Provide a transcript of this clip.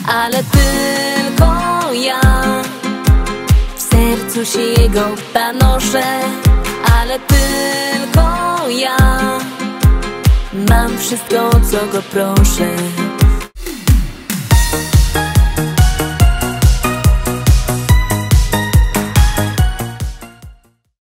ale tylko ja w sercu się jego panoszę, ale tylko ja mam wszystko, o co go proszę.